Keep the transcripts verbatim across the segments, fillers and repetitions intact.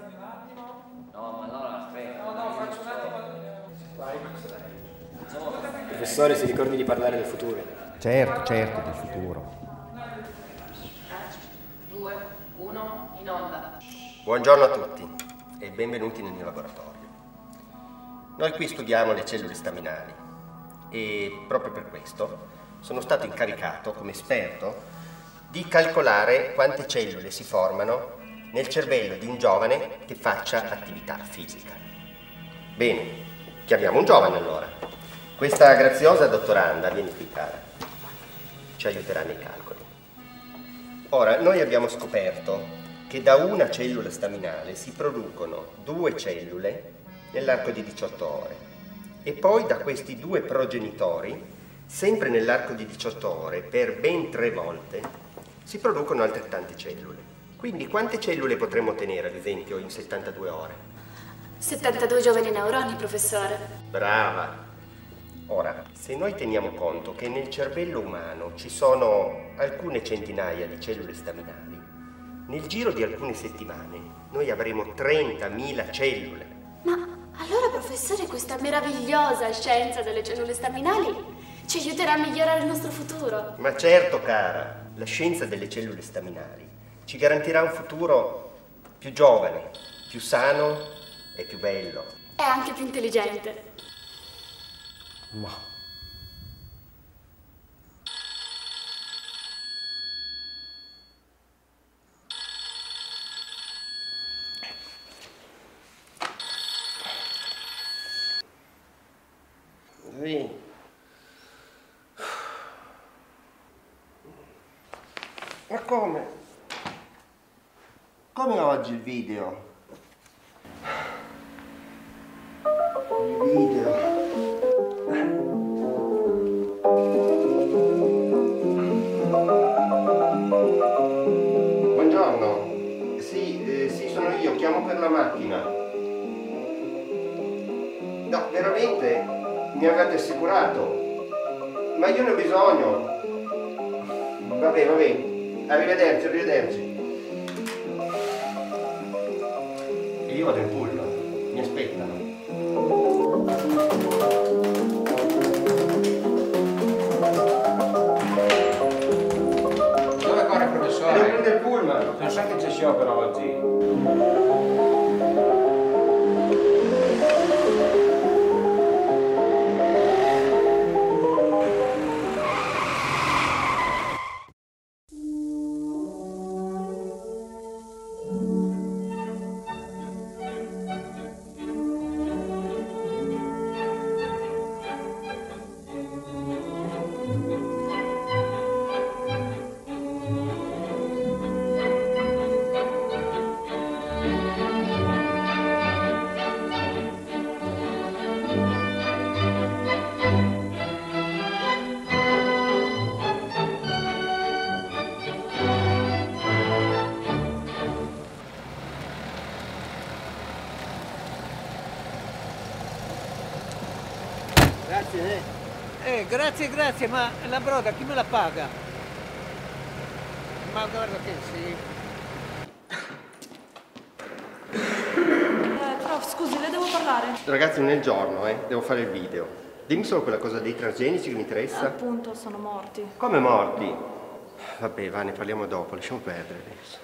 Scusatemi un attimo. No, ma allora aspetta. No, no, faccio un attimo. Vai. Professore, si ricordi di parlare del futuro? Certo, certo, del futuro. due, uno, in onda. Buongiorno a tutti e benvenuti nel mio laboratorio. Noi qui studiamo le cellule staminali e proprio per questo sono stato incaricato come esperto di calcolare quante cellule si formano nel cervello di un giovane che faccia attività fisica. Bene, chiamiamo un giovane allora. Questa graziosa dottoranda, vieni qui cara, ci aiuterà nei calcoli. Ora, noi abbiamo scoperto che da una cellula staminale si producono due cellule nell'arco di diciotto ore e poi da questi due progenitori, sempre nell'arco di diciotto ore, per ben tre volte, si producono altrettante cellule. Quindi quante cellule potremmo ottenere, ad esempio, in settantadue ore? settantadue giovani neuroni, professore. Brava! Ora, se noi teniamo conto che nel cervello umano ci sono alcune centinaia di cellule staminali, nel giro di alcune settimane noi avremo trentamila cellule. Ma allora, professore, questa meravigliosa scienza delle cellule staminali ci aiuterà a migliorare il nostro futuro? Ma certo, cara, la scienza delle cellule staminali ci garantirà un futuro più giovane, più sano e più bello. E anche più intelligente. Ma... Sì. Ma come? Come oggi il video? Il video. Buongiorno. Sì, eh, sì, sono io, chiamo per la macchina. No, veramente mi avete assicurato. Ma io ne ho bisogno. Vabbè, vabbè. Arrivederci, arrivederci. E io vado in pullman. Mi aspettano. Dove corre, professore? Devo prendere il pullman. Non sa che c'è sciopero oggi. Grazie, eh. Eh, grazie, grazie, ma la broda chi me la paga? Ma guarda che sì. Eh, prof, scusi, le devo parlare. Ragazzi, non è il giorno, eh. Devo fare il video. Dimmi solo quella cosa dei transgenici che mi interessa. Appunto, sono morti. Come morti? Vabbè, va, ne parliamo dopo, lasciamo perdere adesso.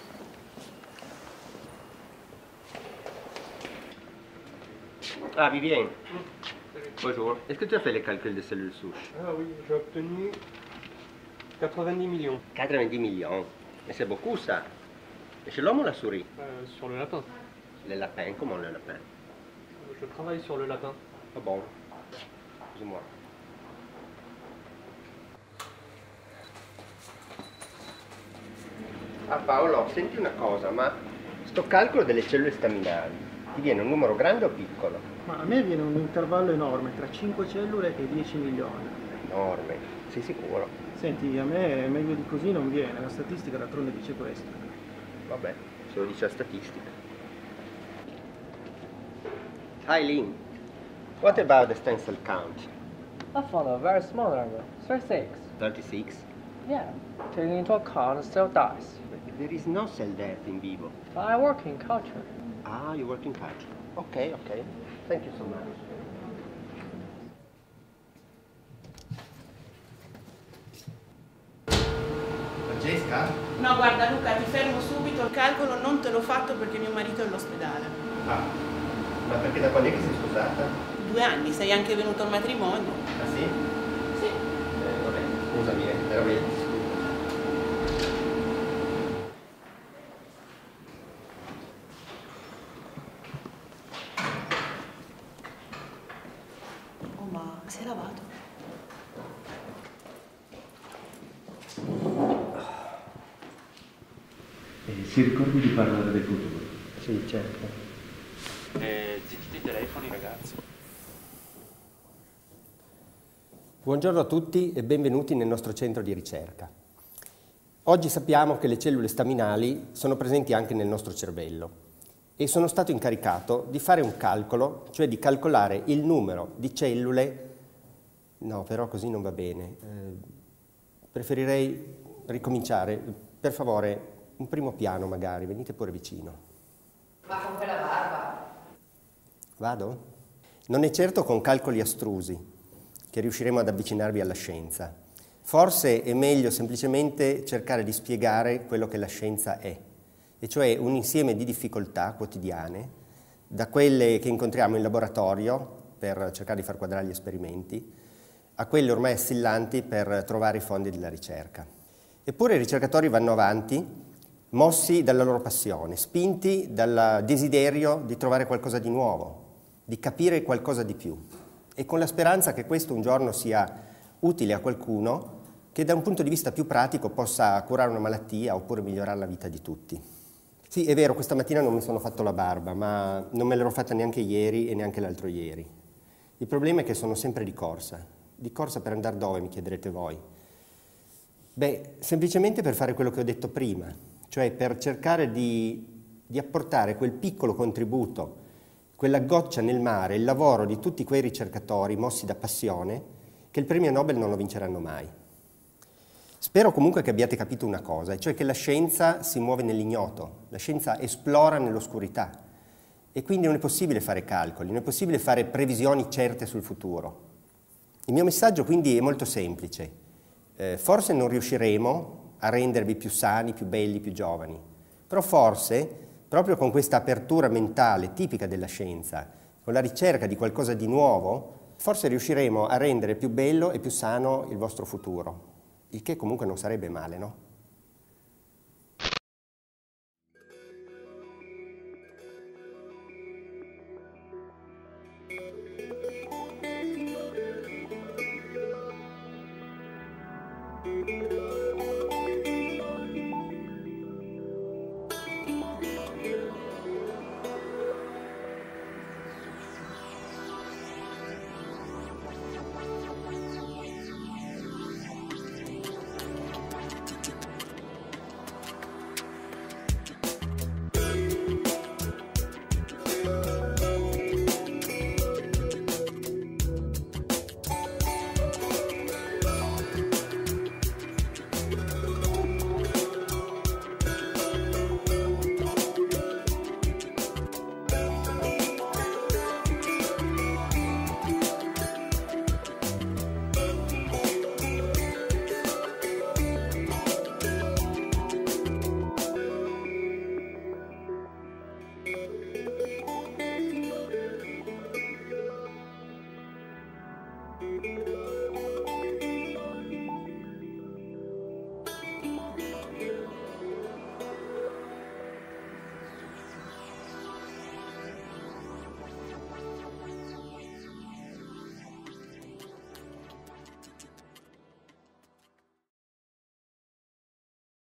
Ah, Vivien. Bonjour. Est-ce que tu as fait les calculs des cellules souches? Ah oui, j'ai obtenu quatre-vingt-dix millions. quatre-vingt-dix millions. Mais c'est beaucoup ça. Et chez l'homme ou la souris? Euh, sur le lapin. Le lapin, comment le lapin? Je travaille sur le lapin. Ah bon? Excuse-moi. Ah Paolo, senti una cosa, ma sto calcolo delle cellule staminali ti viene un numero grande o piccolo? Ma a me viene un intervallo enorme, tra cinque cellule e dieci milioni. Enorme, sei sicuro? Senti, a me meglio di così non viene, la statistica d'altronde dice questo. Vabbè, se lo dice la statistica. Hi Lynn, what about the stem cell count? I found a very small number, thirty-six. thirty-six? Yeah, taking into account cell dies. There is no cell death in vivo. I work in culture. Ah, you work in culture. Ok, ok. Thank you so much. Francesca? No, guarda Luca, ti fermo subito, il calcolo non te l'ho fatto perché mio marito è all'ospedale. Ah, ma perché da quando è che sei sposata? Due anni, sei anche venuto al matrimonio. Ah sì? Sì. Eh, vabbè, scusami, eh, veramente. Oh, ma si è lavato? Eh, si ricordi di parlare del futuro? Sì, certo. Eh, zittite i telefoni, ragazzi. Buongiorno a tutti e benvenuti nel nostro centro di ricerca. Oggi sappiamo che le cellule staminali sono presenti anche nel nostro cervello e sono stato incaricato di fare un calcolo, cioè di calcolare il numero di cellule. No, però così non va bene. Eh, preferirei ricominciare. Per favore, un primo piano magari, venite pure vicino. Ma con quella barba? Vado? Non è certo con calcoli astrusi che riusciremo ad avvicinarvi alla scienza. Forse è meglio semplicemente cercare di spiegare quello che la scienza è, e cioè un insieme di difficoltà quotidiane, da quelle che incontriamo in laboratorio per cercare di far quadrare gli esperimenti, a quelle ormai assillanti per trovare i fondi della ricerca. Eppure i ricercatori vanno avanti, mossi dalla loro passione, spinti dal desiderio di trovare qualcosa di nuovo, di capire qualcosa di più, e con la speranza che questo un giorno sia utile a qualcuno che da un punto di vista più pratico possa curare una malattia oppure migliorare la vita di tutti. Sì, è vero, questa mattina non mi sono fatto la barba, ma non me l'ero fatta neanche ieri e neanche l'altro ieri. Il problema è che sono sempre di corsa. Di corsa per andare dove, mi chiederete voi? Beh, semplicemente per fare quello che ho detto prima, cioè per cercare di, di apportare quel piccolo contributo, quella goccia nel mare, il lavoro di tutti quei ricercatori mossi da passione, che il premio Nobel non lo vinceranno mai. Spero comunque che abbiate capito una cosa, e cioè che la scienza si muove nell'ignoto, la scienza esplora nell'oscurità, e quindi non è possibile fare calcoli, non è possibile fare previsioni certe sul futuro. Il mio messaggio quindi è molto semplice. Eh, forse non riusciremo a rendervi più sani, più belli, più giovani, però forse, proprio con questa apertura mentale tipica della scienza, con la ricerca di qualcosa di nuovo, forse riusciremo a rendere più bello e più sano il vostro futuro, il che comunque non sarebbe male, no?